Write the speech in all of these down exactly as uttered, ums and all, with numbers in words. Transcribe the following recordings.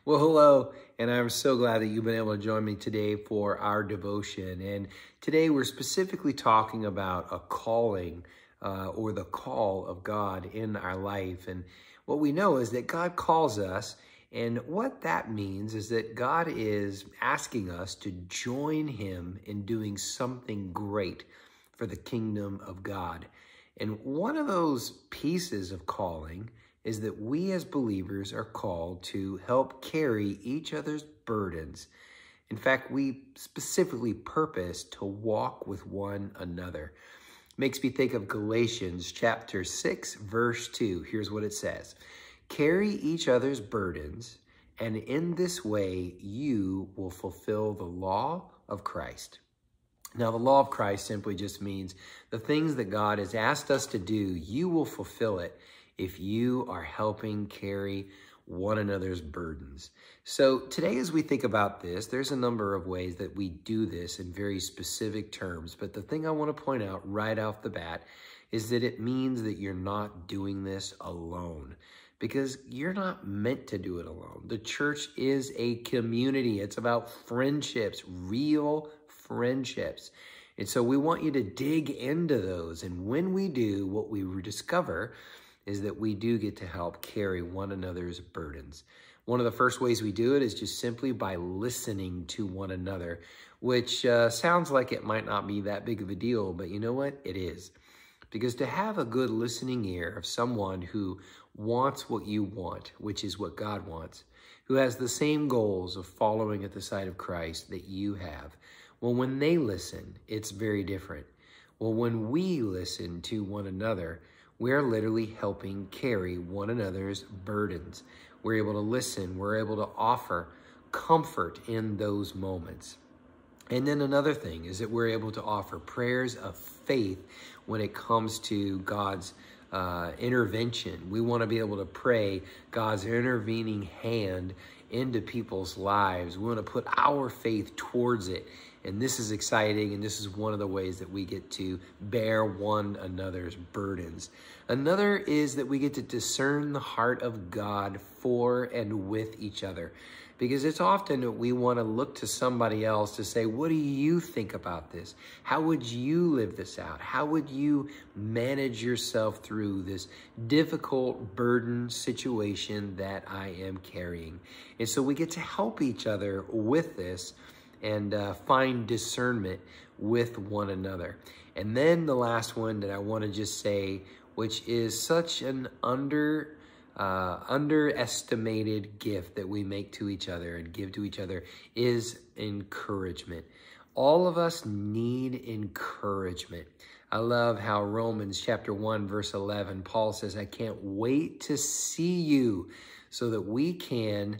Well, hello, and I'm so glad that you've been able to join me today for our devotion. And today we're specifically talking about a calling uh, or the call of God in our life. And what we know is that God calls us, and what that means is that God is asking us to join him in doing something great for the kingdom of God. And one of those pieces of calling is that we as believers are called to help carry each other's burdens. In fact, we specifically purpose to walk with one another. Makes me think of Galatians chapter six, verse two. Here's what it says. Carry each other's burdens, and in this way you will fulfill the law of Christ. Now, the law of Christ simply just means the things that God has asked us to do, you will fulfill it if you are helping carry one another's burdens. So today, as we think about this, there's a number of ways that we do this in very specific terms. But the thing I want to point out right off the bat is that it means that you're not doing this alone, because you're not meant to do it alone. The church is a community. It's about friendships, real friendships. And so we want you to dig into those. And when we do, what we discover is that we do get to help carry one another's burdens. One of the first ways we do it is just simply by listening to one another, which uh, sounds like it might not be that big of a deal, but you know what? It is. Because to have a good listening ear of someone who wants what you want, which is what God wants, who has the same goals of following at the side of Christ that you have, well, when they listen, it's very different. Well, when we listen to one another, we're literally helping carry one another's burdens. We're able to listen. We're able to offer comfort in those moments. And then another thing is that we're able to offer prayers of faith when it comes to God's uh, intervention. We want to be able to pray God's intervening hand into people's lives. We want to put our faith towards it. And this is exciting, and this is one of the ways that we get to bear one another's burdens. Another is that we get to discern the heart of God for and with each other. Because it's often that we want to look to somebody else to say, what do you think about this? How would you live this out? How would you manage yourself through this difficult burden situation that I am carrying? And so we get to help each other with this and uh, find discernment with one another. And then the last one that I want to just say, which is such an under Uh, underestimated gift that we make to each other and give to each other, is encouragement. All of us need encouragement. I love how Romans chapter one, verse eleven, Paul says, I can't wait to see you so that we can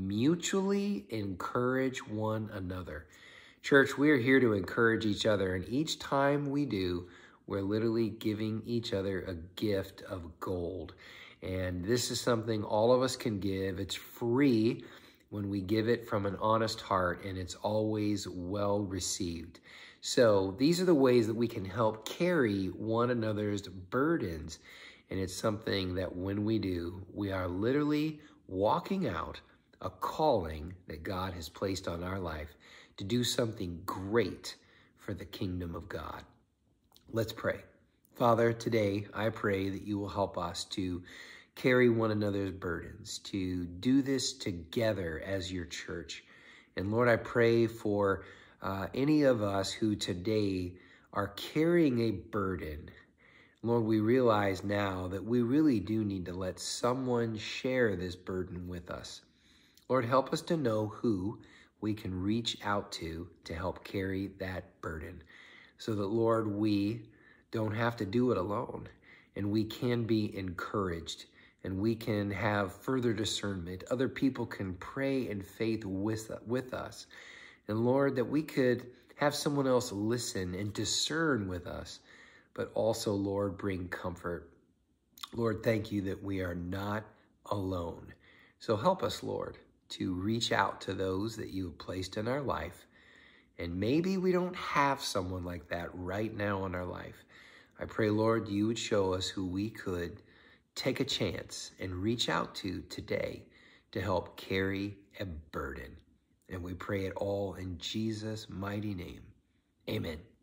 mutually encourage one another. Church, we're here to encourage each other, and each time we do, we're literally giving each other a gift of gold. And this is something all of us can give. It's free when we give it from an honest heart, and it's always well received. So these are the ways that we can help carry one another's burdens. And it's something that when we do, we are literally walking out a calling that God has placed on our life to do something great for the kingdom of God. Let's pray. Father, today I pray that you will help us to carry one another's burdens, to do this together as your church. And Lord, I pray for uh, any of us who today are carrying a burden. Lord, we realize now that we really do need to let someone share this burden with us. Lord, help us to know who we can reach out to to help carry that burden, so that, Lord, we don't have to do it alone, and we can be encouraged, and we can have further discernment. Other people can pray in faith with, with us. And Lord, that we could have someone else listen and discern with us, but also, Lord, bring comfort. Lord, thank you that we are not alone. So help us, Lord, to reach out to those that you have placed in our life. And maybe we don't have someone like that right now in our life. I pray, Lord, you would show us who we could take a chance and reach out to today to help carry a burden. And we pray it all in Jesus' mighty name. Amen.